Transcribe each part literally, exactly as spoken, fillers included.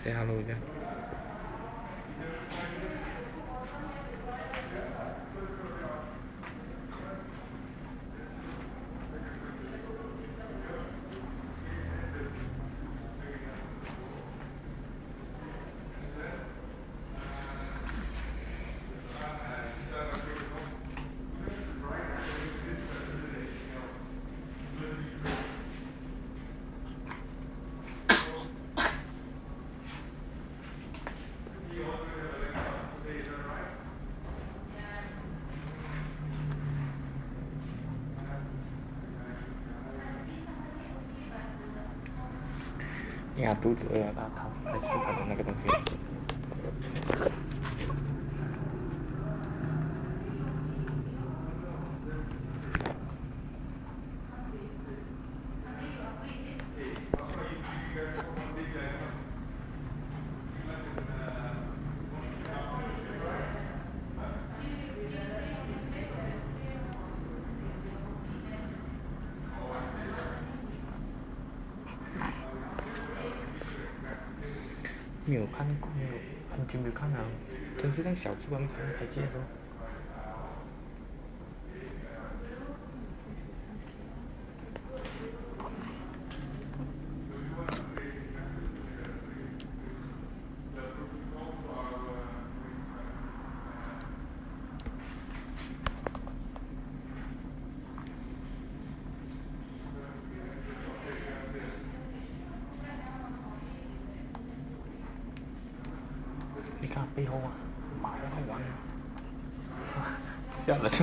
say hello chứ.压肚子饿了，他他还吃他的那个东西。没有看，没有很久没有看了，真是像小时候才能开机的。你看背后啊，马上好玩啊！吓人！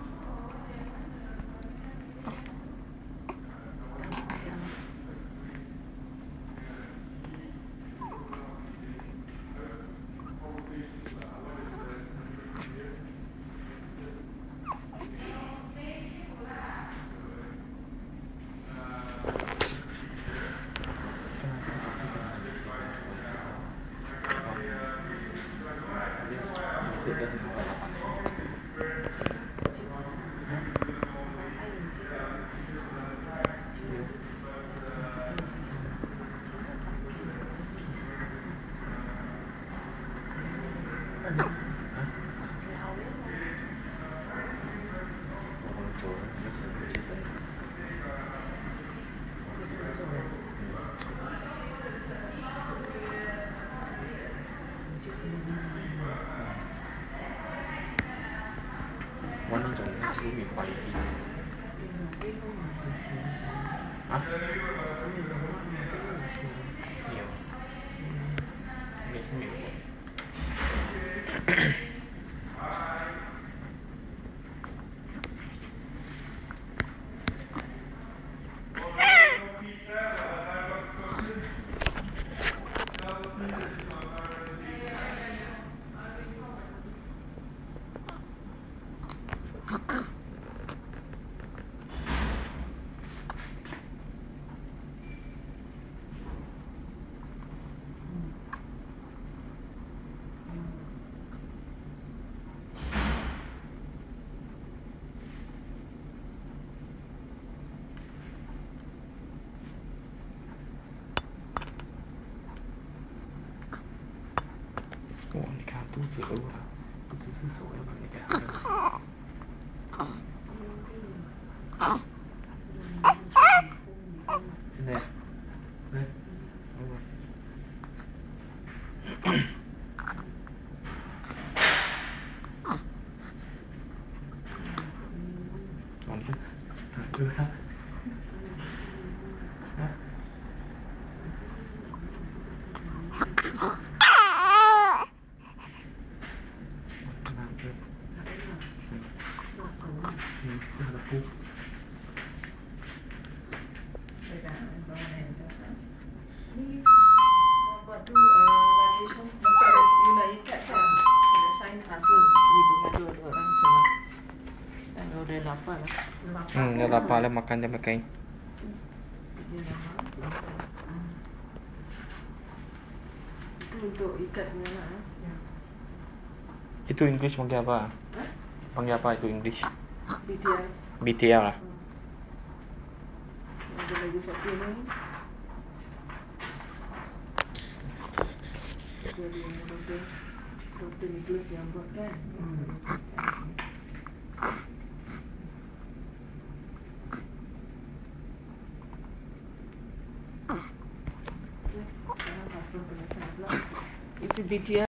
วันนี้จะซื้อมีควายกินอ่ะเหนียวไม่ใช่เหนียว哇，你看肚子饿了，不只是手要把你给它饿。现在，来，往里，就是它，啊。嗯，是它的布。Hmm, dah lapar lah makan dah makan. Itu untuk ikatnya lah. Itu English panggil apa? Hah? Panggil apa itu English? B T L. B T L lah. Ada lagi satu ni. Jadi yang doktor Doktor Nicholas yang buat kan. Hmm. Okay, sekarang husband penasaran pula. Itu video